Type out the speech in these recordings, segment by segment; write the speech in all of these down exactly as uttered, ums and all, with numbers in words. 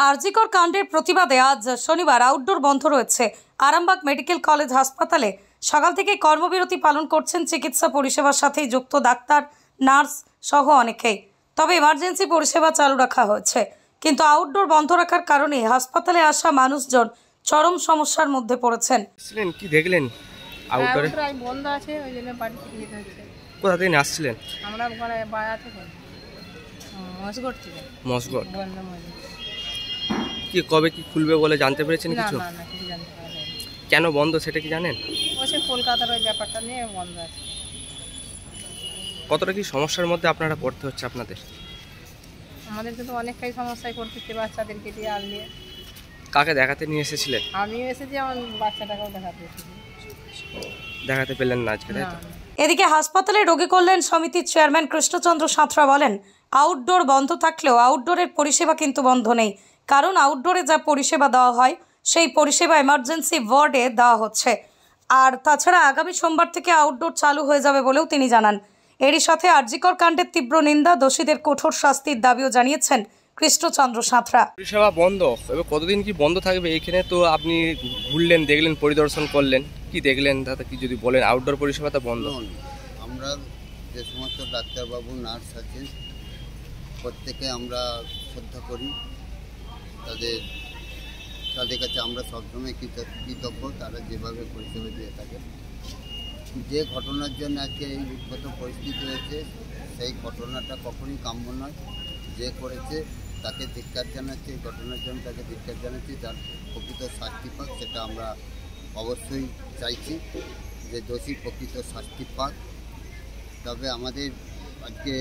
আরজিকর কাণ্ডের প্রতিবাদে আজ শনিবার আউটডোর বন্ধ রয়েছে। আরামবাগ মেডিকেল কলেজ হাসপাতালে সকাল থেকে কর্মবিরতি পালন করছেন চিকিৎসা পরিষেবার সাথে যুক্ত ডাক্তার, নার্স সহ অনেকেই। তবে ইমার্জেন্সি পরিষেবা চালু রাখা হয়েছে, কিন্তু আউটডোর বন্ধ রাখার কারণে হাসপাতালে আসা মানুষজন চরম সমস্যার মধ্যে পড়েছেন। কি দেখলেন? আউটডোরে বন্ধ আছে, ওই জন্য বাড়ি থেকে যেতে হচ্ছে। কোথা থেকে আসছিলেন? আমরা ওখানে বাড়া থেকে মসগড় থেকে। মসগড় বন্ধ মসজিদ। কি কবে কি খুলবে বলে জানতে পেরেছেন কিছু? না না কিছু জানতে পারিনি। কেন বন্ধ সেটা কি জানেন? ও সে কলকাতার ওই ব্যাপারটা নিয়ে বন্ধ আছে। কতটা কি সমস্যার মধ্যে আপনারা পড়তে হচ্ছে আপনাদের? আমাদেরকে তো অনেকটাই সমস্যায় পড়তে হচ্ছে, বাচ্চাদেরকে দিয়ে আল নিয়ে। কাকে দেখাতে নিয়ে এসেছিলেন? আমিও এসেছি, আমার বাচ্চাটাকেও দেখাতে এসেছি। দেখাতে পেলেন না আজকে, তাই তো? এদিকে হাসপাতালে রোগী কল্যাণ সমিতির চেয়ারম্যান কৃষ্ণচন্দ্র সাঁতরা বলেন, আউটডোর বন্ধ থাকলেও আউটডোরের পরিষেবা কিন্তু বন্ধ নেই। কারণ আউটডোরে যা পরিষেবা দেওয়া হয় সেই পরিষেবা এমার্জেন্সি ওয়ার্ডে দেওয়া হচ্ছে। আর তাছাড়া আগামী সোমবার থেকে আউটডোর চালু হয়ে যাবে বলেও তিনি জানান। এরই সাথে আরজিকর কাণ্ডের তীব্র নিন্দা, দোষীদের কঠোর শাস্তির দাবিও জানিয়েছেন কৃষ্ণচন্দ্র সাঁতরা। পরিষেবা বন্ধ, এবার কতদিন কি বন্ধ থাকবে? এইখানে তো আপনি ঘুরলেন, দেখলেন, পরিদর্শন করলেন, কি দেখলেন দাদা কি যদি বলেন? আউটডোর পরিষেবা তো বন্ধ। আমরা যে সমস্ত ডাক্তারবাবু, নার্স আছেন, প্রত্যেকে আমরা শ্রদ্ধা করি। তাদের তাদের কাছে আমরা সবসময় কৃতজ্ঞ, তারা যেভাবে পরিষেবা দিয়ে থাকে। যে ঘটনার জন্য আজকে এই উদ্ভূত পরিস্থিতি হয়েছে, সেই ঘটনাটা কখনই কাম্য নয়। যে করেছে তাকে ধিক্কার জানাচ্ছি, এই ঘটনার জন্য তাকে ধিক্কার জানাচ্ছি। যার প্রকৃত শাস্তি পাক সেটা আমরা অবশ্যই চাইছি, যে দোষী প্রকৃত শাস্তি পাক। তবে আমাদের আজকে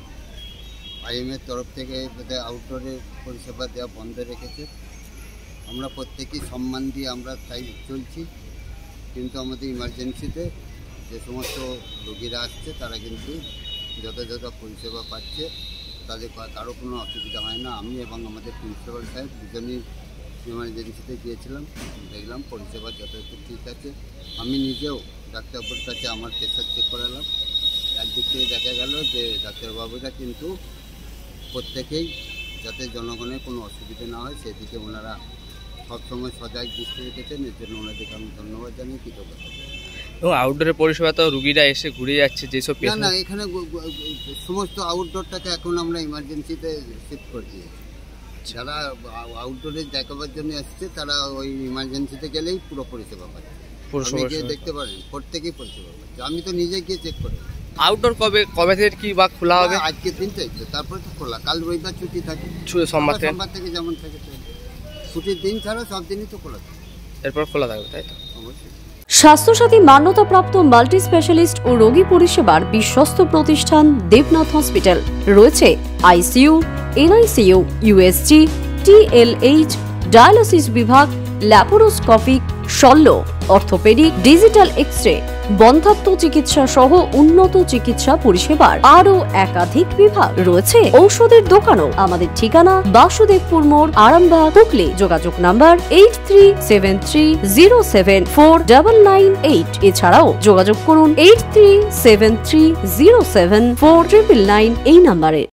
আইএমের তরফ থেকে বোধহয় আউটডোরের পরিষেবা দেওয়া বন্ধ রেখেছে। আমরা প্রত্যেকেই সম্মান দিয়ে আমরা তাই চলছি, কিন্তু আমাদের ইমার্জেন্সিতে যে সমস্ত রোগীরা আসছে তারা কিন্তু যথাযথ পরিষেবা পাচ্ছে, তাদের কারো কোনো অসুবিধা হয় না। আমি এবং আমাদের প্রিন্সিপাল সাহেব দুজনেই ইমার্জেন্সিতে গিয়েছিলাম, দেখলাম পরিষেবা যথাযথ ঠিক আছে। আমি নিজেও ডাক্তারবাবুর কাছে আমার প্রেশার চেক করালাম। একদিক থেকে দেখা গেল যে ডাক্তারবাবুরা কিন্তু প্রত্যেকেই যাতে জনগণের কোনো অসুবিধা না হয় সেদিকে ওনারা সবসময় সজাগ দৃষ্টি রেখেছেন। এর জন্য ওনাদেরকে আমি ধন্যবাদ জানিয়ে কৃতজ্ঞতা। এবং আউটডোরের পরিষেবা তো রুগীরা এসে ঘুরে যাচ্ছে যেসব। না না এখানে সমস্ত আউটডোরটাকে এখন আমরা ইমার্জেন্সিতে শিফট করে দিয়েছি। যারা আউটডোরে দেখাবার জন্য আসছে তারা ওই ইমার্জেন্সিতে গেলেই পুরো পরিষেবা পাচ্ছে। আপনি গিয়ে দেখতে পারেন, প্রত্যেকেই পরিষেবা পাচ্ছে। আমি তো নিজে গিয়ে চেক করে। আউটডোর কবে কবে থেকে কি বা খোলা হবে? আজকের দিনটাই তো, তারপরে তো খোলা। কাল রবিবার ছুটি থাকে, সোমবার থেকে সোমবার থেকে যেমন থাকে ছুটির দিন ছাড়া সব দিনই তো খোলা থাকে। এরপর খোলা থাকবে, তাই তো? অবশ্যই। স্বাস্থ্যসাথী মান্যতাপ্রাপ্ত মাল্টি স্পেশালিস্ট ও রোগী পরিষেবার বিশ্বস্ত প্রতিষ্ঠান দেবনাথ হসপিটাল। রয়েছে ICU, NICU, USG, TLH, dialysis বিভাগ, ল্যাপারোস্কোপিক, শল্য, অর্থোপেডিক, ডিজিটাল এক্স-রে, বন্ধ্যাত্ব চিকিৎসা সহ উন্নত চিকিৎসা পরিষেবার আরও একাধিক বিভাগ। রয়েছে ঔষধের দোকানও। আমাদের ঠিকানা বাসুদেবপুর মোড়, আরামবাগ, হুগলি। যোগাযোগ number eight three seven three zero seven four double nine eight. এছাড়াও যোগাযোগ করুন eight three seven three zero seven four triple nine এই নাম্বারে।